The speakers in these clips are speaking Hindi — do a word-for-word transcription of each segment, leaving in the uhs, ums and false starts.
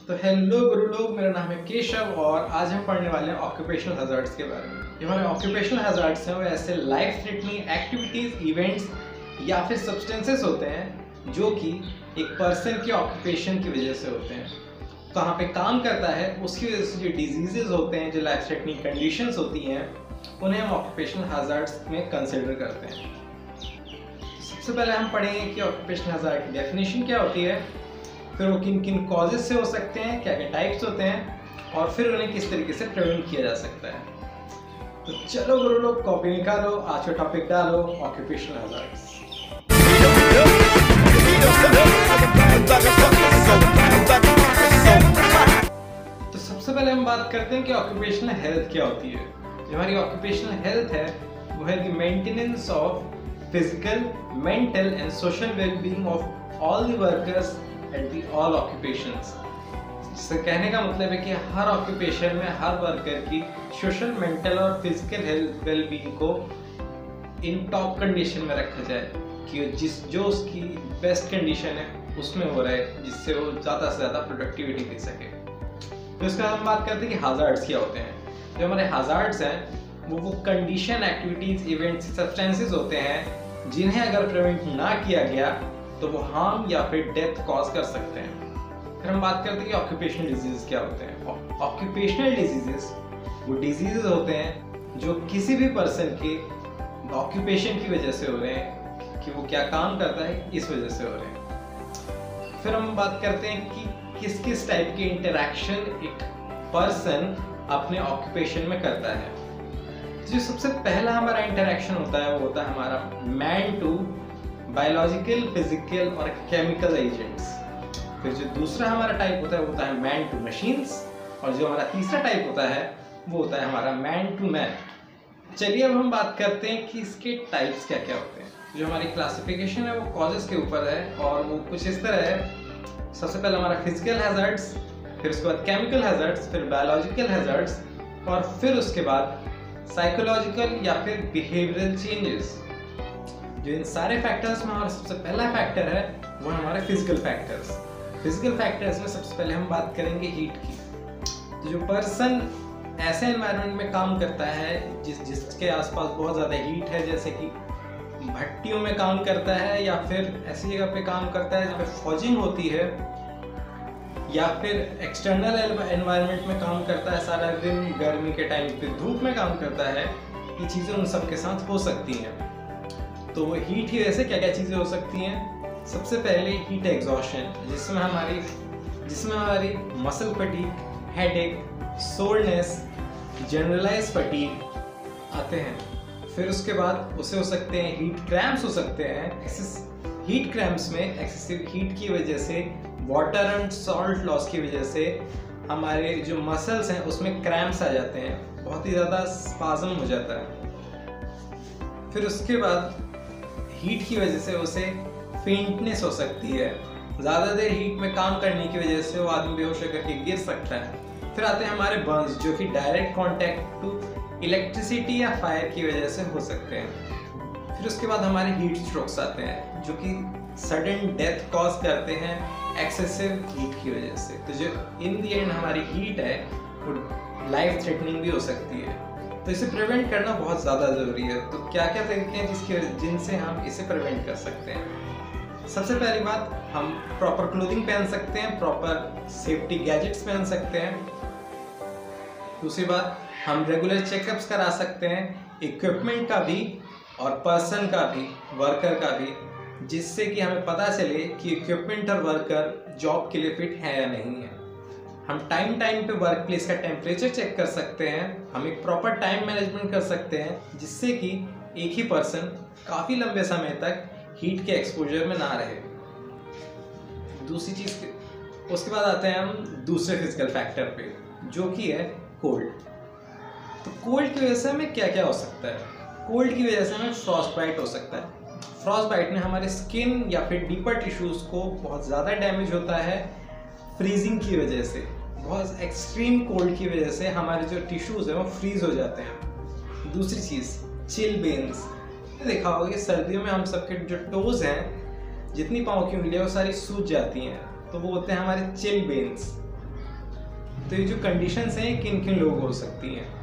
तो हेलो गुरु लोग, मेरा नाम है केशव और आज हम पढ़ने वाले हैं ऑक्यूपेशनल हजार्ड्स के बारे में। जो हमारे ऑक्यूपेशनल हजार्ड्स हैं वो ऐसे लाइफ थ्रेटनिंग एक्टिविटीज, इवेंट्स या फिर सब्सटेंसेस होते हैं जो कि एक पर्सन के ऑक्यूपेशन की वजह से होते हैं। कहाँ पे काम करता है उसकी वजह से जो डिजीजेज होते हैं, जो लाइफ थ्रेटनिंग कंडीशंस होती हैं, उन्हें हम ऑक्यूपेशनल हजार्ड्स में कंसिडर करते हैं। सबसे पहले हम पढ़ेंगे कि ऑक्यूपेशनल हजार्ड की डेफिनेशन क्या होती है, फिर वो किन किन कॉजेज से हो सकते हैं, क्या क्या टाइप्स होते हैं और फिर उन्हें किस तरीके से प्रिवेंट किया जा सकता है। तो चलो गुरु लोग, कॉपी निकालो, आज का टॉपिक डालो, ऑक्यूपेशनल हजार्ड्स। तो सबसे पहले हम बात करते हैं कि ऑक्यूपेशनल हेल्थ क्या होती है। जो हमारी ऑक्यूपेशनल हेल्थ है वो है the maintenance of physical, mental and social wellbeing of all the workers at the all occupations. जिससे कहने का मतलब है कि हर ऑक्यूपेशन में हर वर्कर की सोशल, मेंटल और फिजिकल हेल्थ वेलबीइंग को इन टॉप कंडीशन में रखा जाए कि जिस जो उसकी बेस्ट कंडीशन है उसमें हो रहा है, जिससे वो ज़्यादा से ज़्यादा प्रोडक्टिविटी दे सके। तो इसका हम बात करते हैं कि हजार्ड्स क्या होते हैं। जो हमारे हजार्ड्स हैं वो वो कंडीशन, एक्टिविटीज, इवेंट्स, सब्सटेंसेस होते हैं जिन्हें अगर प्रिवेंट ना किया गया तो वो हार्म या फिर डेथ कॉज कर सकते हैं। फिर हम बात करते हैं कि ऑक्यूपेशनल डिजीजेस क्या होते हैं। ऑक्यूपेशनल डिजीजेस वो डिजीजेस होते हैं जो किसी भी पर्सन के ऑक्यूपेशन की वजह से हो रहे हैं, कि वो क्या काम करता है इस वजह से हो रहे हैं। फिर हम बात करते हैं कि किस किस टाइप के इंटरैक्शन एक पर्सन अपने ऑक्यूपेशन में करता है। जो सबसे पहला हमारा इंटरैक्शन होता है वो होता है हमारा मैन टू बायोलॉजिकल, फिजिकल और केमिकल एजेंट्स। फिर जो दूसरा हमारा टाइप होता है वो होता है मैन टू मशीन्स, और जो हमारा तीसरा टाइप होता है वो होता है हमारा मैन टू मैन। चलिए अब हम बात करते हैं कि इसके टाइप्स क्या क्या होते हैं। जो हमारी क्लासिफिकेशन है वो कॉजेस के ऊपर है और वो कुछ इस तरह है। सबसे पहले हमारा फिजिकल हैजर्ड्स, फिर उसके बाद केमिकल हैजर्ड्स, फिर बायोलॉजिकल हैजर्ड्स और फिर उसके बाद साइकोलॉजिकल या फिर बिहेवियरल चेंजेस। जो इन सारे फैक्टर्स में हमारा सबसे पहला फैक्टर है वो हमारे फिजिकल फैक्टर्स। फिजिकल फैक्टर्स में सबसे पहले हम बात करेंगे हीट की। तो जो पर्सन ऐसे एनवायरनमेंट में काम करता है जिस जिसके आसपास बहुत ज़्यादा हीट है, जैसे कि भट्टियों में काम करता है या फिर ऐसी जगह पे काम करता है जहाँ पे फॉजिंग होती है, या फिर एक्सटर्नल एनवायरनमेंट में काम करता है सारा दिन, गर्मी के टाइम पे धूप में काम करता है, ये चीज़ें उन सब के साथ हो सकती हैं। तो वो हीट की वजह से क्या क्या चीज़ें हो सकती हैं। सबसे पहले हीट एग्जॉशन, जिसमें हमारी जिसमें हमारी muscle fatigue, headache, soreness, generalize fatigue आते हैं। फिर उसके बाद उसे हो सकते हैं हीट क्रैम्प्स हो सकते हैं। हीट क्रैम्प्स में एक्सेसिव हीट की वजह से, वाटर एंड सॉल्ट लॉस की वजह से हमारे जो मसल्स हैं उसमें क्रैम्प्स आ जाते हैं, बहुत ही ज़्यादा स्पाज्म हो जाता है। फिर उसके बाद हीट की वजह से उसे फेंटनेस हो सकती है, ज़्यादा देर हीट में काम करने की वजह से वो आदमी बेहोश होकर के गिर सकता है। फिर आते हैं हमारे बर्न्स, जो कि डायरेक्ट कांटेक्ट टू इलेक्ट्रिसिटी या फायर की वजह से हो सकते हैं। फिर उसके बाद हमारे हीट स्ट्रोक्स आते हैं जो कि सडन डेथ कॉज करते हैं एक्सेसिव हीट की वजह से। तो जो इन दी एंड हमारी हीट है वो लाइफ थ्रेटनिंग भी हो सकती है। तो इसे प्रिवेंट करना बहुत ज़्यादा ज़रूरी है। तो क्या क्या तरीके हैं जिसके जिनसे हम इसे प्रिवेंट कर सकते हैं। सबसे पहली बात, हम प्रॉपर क्लोथिंग पहन सकते हैं, प्रॉपर सेफ्टी गैजेट्स पहन सकते हैं। दूसरी बात, हम रेगुलर चेकअप्स करा सकते हैं, इक्विपमेंट का भी और पर्सन का भी, वर्कर का भी, जिससे कि हमें पता चले कि इक्विपमेंट और वर्कर जॉब के लिए फिट है या नहीं है। हम टाइम टाइम पे वर्क प्लेस का टेम्परेचर चेक कर सकते हैं। हम एक प्रॉपर टाइम मैनेजमेंट कर सकते हैं जिससे कि एक ही पर्सन काफ़ी लंबे समय तक हीट के एक्सपोजर में ना रहे। दूसरी चीज़, उसके बाद आते हैं हम दूसरे फिजिकल फैक्टर पे, जो कि है कोल्ड। तो कोल्ड की वजह से हमें क्या क्या हो सकता है। कोल्ड की वजह से हमें फ्रॉस्ट बाइट हो सकता है। फ्रॉस्ट बाइट में हमारे स्किन या फिर डीपर टिश्यूज़ को बहुत ज़्यादा डैमेज होता है। फ्रीजिंग की वजह से, बहुत एक्सट्रीम कोल्ड की वजह से हमारे जो टिश्यूज़ हैं वो फ्रीज हो जाते हैं। दूसरी चीज़, चिल बेन्स। देखा होगा कि सर्दियों में हम सबके जो टोज़ हैं, जितनी पाँव की उंगलियाँ वो सारी सूज जाती हैं, तो वो होते हैं हमारे चिल बेन्स। तो ये जो कंडीशंस हैं किन किन लोगों को हो सकती हैं?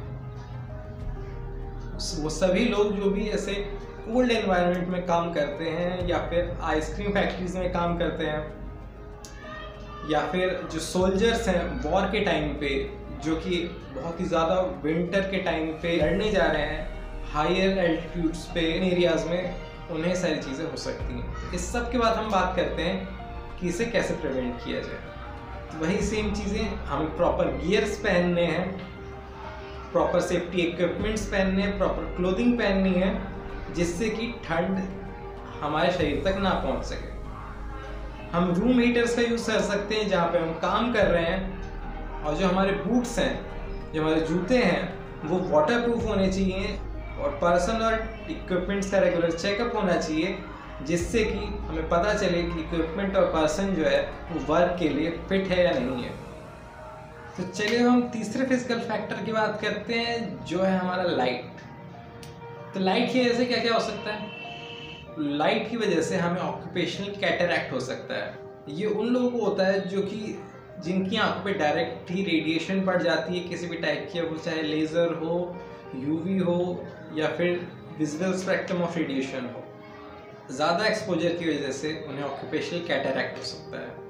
वो सभी लोग जो भी ऐसे कोल्ड एनवायरनमेंट में काम करते हैं, या फिर आइसक्रीम फैक्ट्रीज में काम करते हैं, या फिर जो सोल्जर्स हैं वॉर के टाइम पे, जो कि बहुत ही ज़्यादा विंटर के टाइम पे लड़ने जा रहे हैं हायर एल्टीट्यूड्स पे एरियाज में, उन्हें सारी चीज़ें हो सकती हैं। इस सब के बाद हम बात करते हैं कि इसे कैसे प्रिवेंट किया जाए। तो वही सेम चीज़ें, हमें प्रॉपर गियर्स पहनने हैं, प्रॉपर सेफ्टी इक्विपमेंट्स पहनने हैं, प्रॉपर क्लोथिंग पहननी है, जिससे कि ठंड हमारे शरीर तक ना पहुंच सके। हम रूम हीटर्स का यूज़ कर सकते हैं जहाँ पे हम काम कर रहे हैं, और जो हमारे बूट्स हैं, जो हमारे जूते हैं, वो वाटर प्रूफ होने चाहिए, और पर्सन और इक्विपमेंट्स का रेगुलर चेकअप होना चाहिए, जिससे कि हमें पता चले कि इक्विपमेंट और पर्सन जो है वो वर्क के लिए फिट है या नहीं है। तो चलिए हम तीसरे फिजिकल फैक्टर की बात करते हैं, जो है हमारा लाइट। तो लाइट की वजह से क्या क्या हो सकता है? लाइट की वजह से हमें ऑक्यूपेशनल कैटरैक्ट हो सकता है। ये उन लोगों को होता है जो कि जिनकी आंखों पे डायरेक्ट ही रेडिएशन पड़ जाती है किसी भी टाइप की, वो चाहे लेज़र हो, यूवी हो, या फिर विजुअल स्पेक्ट्रम ऑफ रेडिएशन हो। ज़्यादा एक्सपोजर की वजह से उन्हें ऑक्यूपेशनल कैटरैक्ट हो सकता है।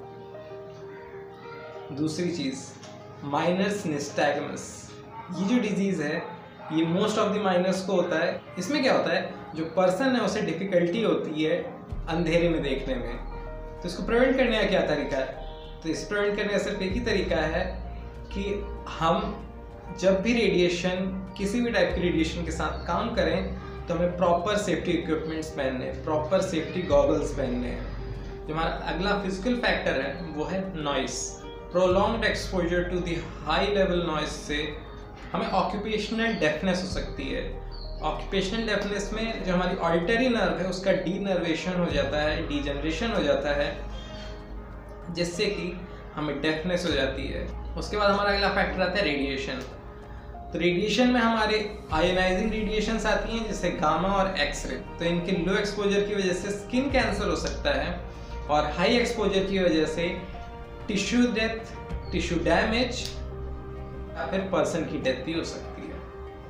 दूसरी चीज़, माइनर्स निस्टैगमस। ये जो डिजीज़ है ये मोस्ट ऑफ द माइनर्स को होता है। इसमें क्या होता है, जो पर्सन है उसे डिफ़िकल्टी होती है अंधेरे में देखने में। तो इसको प्रिवेंट करने का क्या तरीका है? तो इस प्रिवेंट करने का सिर्फ एक ही तरीका है कि हम जब भी रेडिएशन, किसी भी टाइप की रेडिएशन के साथ काम करें, तो हमें प्रॉपर सेफ्टी इक्विपमेंट्स पहनने हैं, प्रॉपर सेफ्टी गॉगल्स पहनने हैं। जो हमारा अगला फिजिकल फैक्टर है वो है noise. Prolonged exposure to the high level noise से हमें ऑक्यूपेशनल डेफनेस हो सकती है। ऑक्यूपेशनल डेफनेस में जो हमारी ऑडिटरी नर्व है उसका डीनर्वेशन हो जाता है, डीजनरेशन हो जाता है, जिससे कि हमें डेफनेस हो जाती है। उसके बाद हमारा अगला फैक्टर आता है रेडिएशन। तो रेडिएशन में हमारे आयोनाइजिंग रेडिएशंस आती हैं, जैसे गामा और एक्सरे। तो इनके लो एक्सपोजर की वजह से स्किन कैंसर हो सकता है, और हाई एक्सपोजर की वजह से टिश्यू डेथ, टिश्यू डैमेज, या फिर पर्सन की डेथ भी हो सकती है।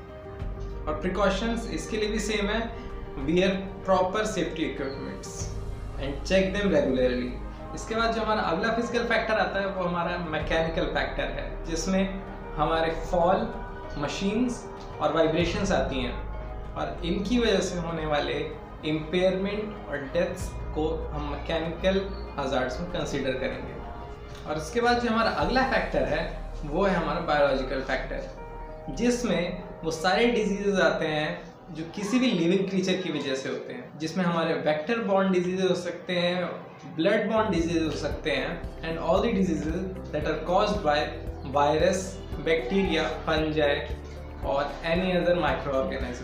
और प्रिकॉशंस इसके लिए भी सेम है, wear proper safety equipments and check them regularly. इसके बाद जो हमारा अगला फिजिकल फैक्टर आता है वो हमारा मैकेनिकल फैक्टर है, जिसमें हमारे फॉल, मशीन्स और वाइब्रेशंस आती हैं, और इनकी वजह से होने वाले इम्पेयरमेंट और डेथ्स को हम मैकेनिकल हजार्ड्स में कंसीडर करेंगे। और इसके बाद जो हमारा अगला फैक्टर है वो है हमारा बायोलॉजिकल फैक्टर, जिसमें वो सारे डिजीजेज आते हैं जो किसी भी लिविंग क्रीचर की वजह से होते हैं, जिसमें हमारे वेक्टर बॉर्न डिजीजेज हो सकते हैं, ब्लड बॉर्न डिजीज हो सकते हैं, and all the diseases that are caused by virus, bacteria, fungi और एनी अदर माइक्रो ऑर्गेनिज्म।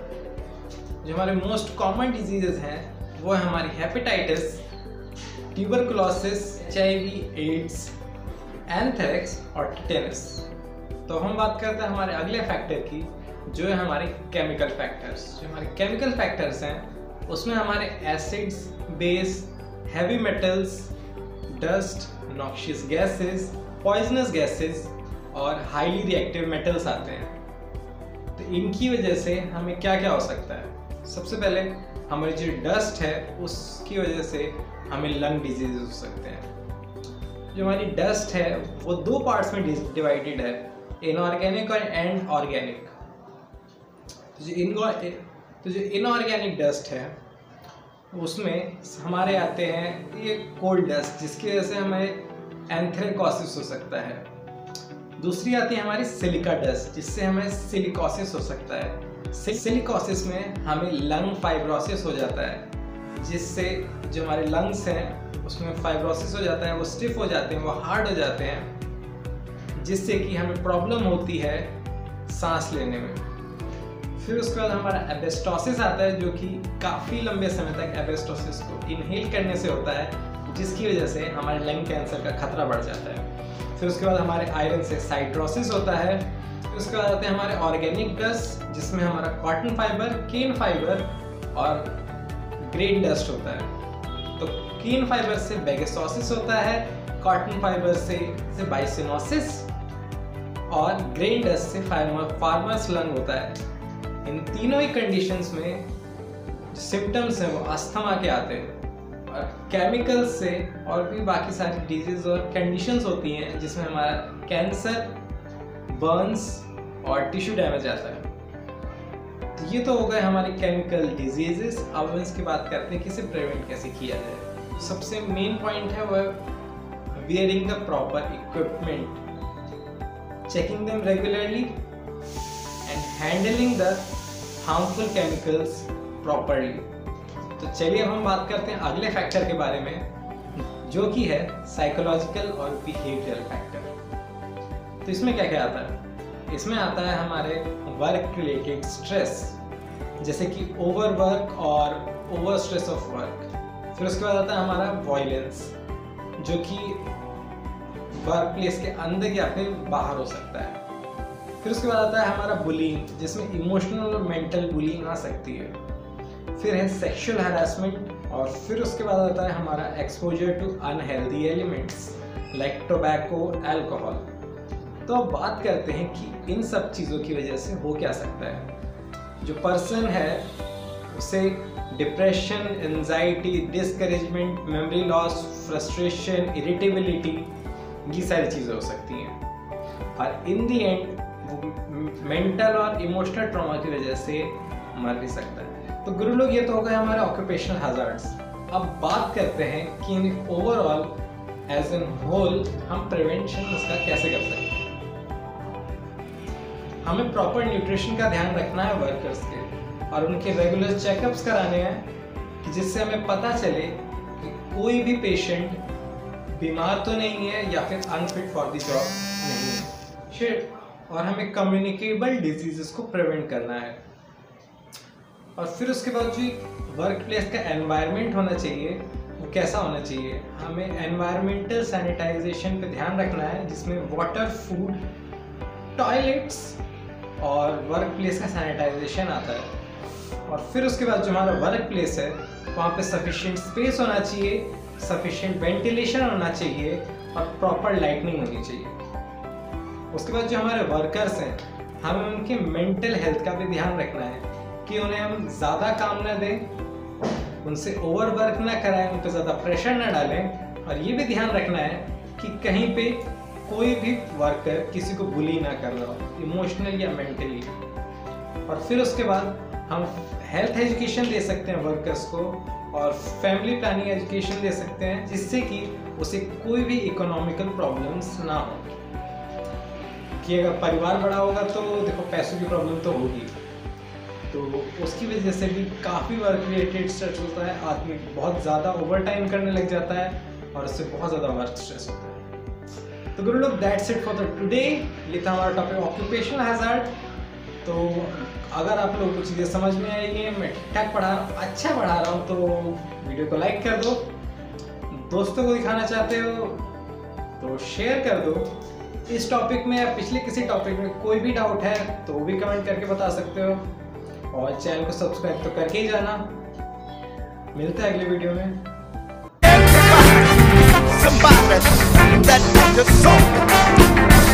जो हमारे मोस्ट कॉमन डिजीजेज हैं वो है हमारी hepatitis, tuberculosis, H I V, AIDS, anthrax और टिटेनस। तो हम बात करते हैं हमारे अगले फैक्टर की, जो है हमारे केमिकल फैक्टर्स। जो हमारे केमिकल फैक्टर्स हैं उसमें हमारे acids, base, heavy metals, dust, noxious gases, poisonous gases और हाईली रिएक्टिव मेटल्स आते हैं। तो इनकी वजह से हमें क्या क्या हो सकता है? सबसे पहले हमारी जो डस्ट है उसकी वजह से हमें लंग डिजीज हो सकते हैं। जो हमारी डस्ट है वो दो पार्ट्स में डिवाइडेड है, इनऑर्गेनिक और एंड ऑर्गेनिक। तो जो इन तो जो इनऑर्गेनिक डस्ट है उसमें हमारे आते हैं ये कोल्ड डस्ट, जिसकी वजह से हमें एंथ्रेकोसिस हो सकता है। दूसरी आती है हमारी सिलिका डस्ट, जिससे हमें सिलिकोसिस हो सकता है। सिलिकोसिस में हमें लंग फाइब्रोसिस हो जाता है, जिससे जो हमारे लंग्स हैं उसमें फाइब्रोसिस हो जाता है, वो स्टिफ हो जाते हैं, वो हार्ड हो जाते हैं, जिससे कि हमें प्रॉब्लम होती है सांस लेने में। फिर उसके बाद हमारा एबेस्टोसिस आता है, जो कि काफ़ी लंबे समय तक एबेस्टोसिस को इनहेल करने से होता है, जिसकी वजह से हमारे लंग कैंसर का खतरा बढ़ जाता है। फिर उसके बाद हमारे आयरन से साइट्रोसिस होता है। फिर उसके बाद आते हैं हमारे ऑर्गेनिक डस्ट, जिसमें हमारा कॉटन फाइबर, केन फाइबर और ग्रेन डस्ट होता है। तो केन फाइबर से बेगेसोसिस होता है, कॉटन फाइबर से, से बाइसिनोसिस और ग्रेन डस्ट से फार्मर फार्मर्स लंग होता है। इन तीनों ही कंडीशंस में सिम्टम्स हैं वो अस्थमा के आते हैं, और केमिकल्स से और भी बाकी सारी डिजीज और कंडीशंस होती हैं जिसमें हमारा कैंसर, बर्न्स और टिश्यू डैमेज आता है। तो ये तो हो गए हमारे केमिकल डिजीजेस। अब हम इसकी बात करते हैं कि इसे प्रिवेंट कैसे किया जाए। सबसे मेन पॉइंट है वह wearing the proper equipment, checking them regularly and handling the harmful chemicals properly. तो चलिए अब हम बात करते हैं अगले फैक्टर के बारे में, जो कि है साइकोलॉजिकल और बिहेवियरल फैक्टर। तो इसमें क्या क्या आता है? इसमें आता है हमारे वर्क रिलेटेड स्ट्रेस, जैसे कि ओवर वर्क और ओवर स्ट्रेस ऑफ वर्क। फिर उसके बाद आता है हमारा वॉयलेंस, जो कि वर्क प्लेस के अंदर या फिर बाहर हो सकता है। फिर उसके बाद आता है हमारा बुलिंग, जिसमें इमोशनल और मेंटल बुलिंग आ सकती है। फिर है सेक्सुअल हरासमेंट, और फिर उसके बाद आता है हमारा exposure to unhealthy elements like tobacco, alcohol. तो अब बात करते हैं कि इन सब चीज़ों की वजह से हो क्या सकता है। जो पर्सन है उसे depression, anxiety, discouragement, memory loss, frustration, irritability, ये सारी चीज़ें हो सकती हैं, और इन दी एंड वो मेंटल और इमोशनल ट्रॉमा की वजह से मर भी सकता है। तो गुरु लोग, ये तो हो गए हमारे ऑक्यूपेशनल हैजार्ड्स। अब बात करते हैं कि in overall as an whole हम प्रिवेंशन उसका कैसे कर सकते हैं। हमें प्रॉपर न्यूट्रिशन का ध्यान रखना है वर्कर्स के, और उनके रेगुलर चेकअप्स कराने हैं कि जिससे हमें पता चले कि कोई भी पेशेंट बीमार तो नहीं है या फिर अनफिट फॉर द जॉब नहीं है। शिट। और हमें कम्युनिकेबल डिजीजेस को प्रिवेंट करना है। और फिर उसके बाद जो वर्क प्लेस का एनवायरनमेंट होना चाहिए वो कैसा होना चाहिए। हमें एनवायरमेंटल सैनिटाइजेशन पे ध्यान रखना है, जिसमें वाटर, फूड, टॉयलेट्स और वर्क प्लेस का सैनिटाइजेशन आता है। और फिर उसके बाद जो हमारा वर्क प्लेस है वहाँ पे सफिशिएंट स्पेस होना चाहिए, सफिशिएंट वेंटिलेशन होना चाहिए और प्रॉपर लाइटनिंग होनी चाहिए। उसके बाद जो हमारे वर्कर्स हैं, हमें उनकी मेंटल हेल्थ का भी ध्यान रखना है कि उन्हें हम ज़्यादा काम ना दें, उनसे ओवर वर्क ना कराएं, उन पर ज़्यादा प्रेशर ना डालें, और ये भी ध्यान रखना है कि कहीं पे कोई भी वर्कर किसी को बुली ना कर रहा हो, इमोशनल या मेंटली। और फिर उसके बाद हम हेल्थ एजुकेशन दे सकते हैं वर्कर्स को, और फैमिली प्लानिंग एजुकेशन दे सकते हैं, जिससे कि उसे कोई भी इकोनॉमिकल प्रॉब्लम्स ना हो। कि अगर परिवार बड़ा होगा तो देखो पैसों की प्रॉब्लम तो होगी, तो उसकी वजह से भी काफ़ी वर्क रिलेटेड स्ट्रेस होता है। आदमी बहुत ज़्यादा ओवर टाइम करने लग जाता है और उससे बहुत ज़्यादा वर्क स्ट्रेस होता है। तो गुरु लोग, that's it for the today. ये था हमारा टॉपिक ऑक्यूपेशनल हैजार्ड। तो अगर आप लोगों को चीज़ें समझ में आएगी, मैं ठीक ठाक पढ़ा रहा हूँ, अच्छा पढ़ा रहा हूँ, तो वीडियो को लाइक कर दो। दोस्तों को दिखाना चाहते हो तो शेयर कर दो। इस टॉपिक में या पिछले किसी टॉपिक में कोई भी डाउट है तो वो भी कमेंट करके बता सकते हो, और चैनल को सब्सक्राइब तो करके ही जाना। मिलते हैं अगले वीडियो में। Somebody that just